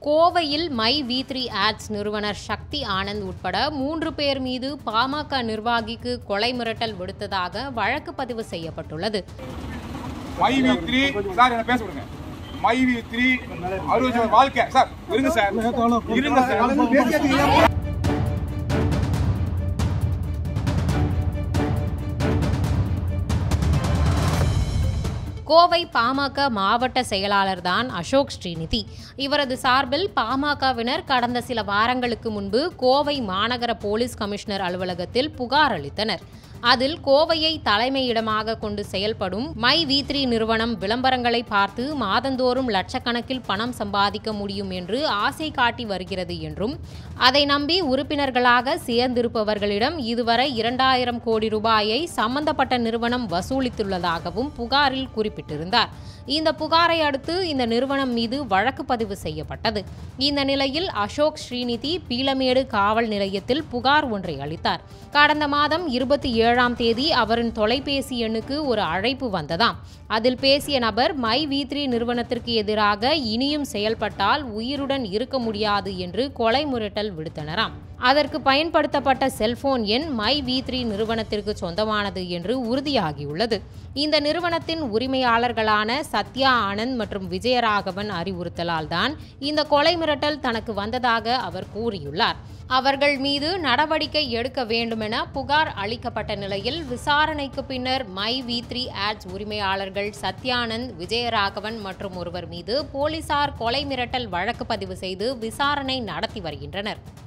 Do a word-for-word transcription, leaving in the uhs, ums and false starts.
கோவையில் my we three ads நிறுவனர் சக்தி ஆனந்த் உட்பட மூன்று பேர் மீது பாமக நிர்வாகிக்கு கொலை மிரட்டல் விடுத்ததாக வழக்கு பதிவு செய்யப்பட்டுள்ளது. மை வி த்ரீ சார் என்ன பேச விடுங்க. மை வி த்ரீ அறுபது வாழ்க்கை சார் இருங்க சார் இருங்க சார். கோவை பாமக மாவட்ட செயலாளர் தான் அசோக் ஸ்ரீநிதி. இவரது சார்பில் பாமகவினர் கடந்த சில வாரங்களுக்கு முன்பு கோவை மாநகர போலீஸ் கமிஷனர் அலுவலகத்தில் புகார் அளித்தனர். அதில் கோவையை தலைமையிடமாக கொண்டு செயல்படும் மை வி த்ரீ நிறுவனம் விளம்பரங்களை பார்த்து மாதந்தோறும் லட்சக்கணக்கில் பணம் சம்பாதிக்க முடியும் என்று ஆசை காட்டி வருகிறது என்றும், அதை நம்பி உறுப்பினர்களாக சேர்ந்திருப்பவர்களிடம் இதுவரை இரண்டாயிரம் கோடி ரூபாயை சம்பந்தப்பட்ட நிறுவனம் வசூலித்துள்ளதாகவும் புகாரில் குறிப்பிட்டிருந்தார். இந்த புகாரை அடுத்து இந்த நிறுவனம் மீது வழக்கு பதிவு செய்யப்பட்டது. இந்த நிலையில் அசோக் ஸ்ரீநிதி பீளமேடு காவல் நிலையத்தில் புகார் ஒன்றை அளித்தார். கடந்த மாதம் இருபத்தி ஏழாம் தேதி அவரின் தொலைபேசி எண்ணுக்கு ஒரு அழைப்பு வந்ததாம். அதில் பேசிய நபர் மை வி த்ரீ நிறுவனத்திற்கு எதிராக இனியும் செயல்பட்டால் உயிருடன் இருக்க முடியாது என்று கொலை மிரட்டல் விடுத்தனராம். அதற்கு பயன்படுத்தப்பட்ட செல்போன் எண் மை வி த்ரீ நிறுவனத்திற்கு சொந்தமானது என்று உறுதியாகியுள்ளது. இந்த நிறுவனத்தின் உரிமையாளர்களான சத்யா ஆனந்த் மற்றும் விஜயராகவன் அறிவுறுத்தலால் தான் இந்த கொலை மிரட்டல் தனக்கு வந்ததாக அவர் கூறியுள்ளார். அவர்கள் மீது நடவடிக்கை எடுக்க வேண்டுமென புகார் அளிக்கப்பட்ட நிலையில் விசாரணைக்கு பின்னர் மை வி த்ரீ ஆட்ஸ் உரிமையாளர்கள் சத்யானந்த், விஜயராகவன் மற்றும் ஒருவர் மீது போலீசார் கொலை மிரட்டல் வழக்கு பதிவு செய்து விசாரணை நடத்தி வருகின்றனர்.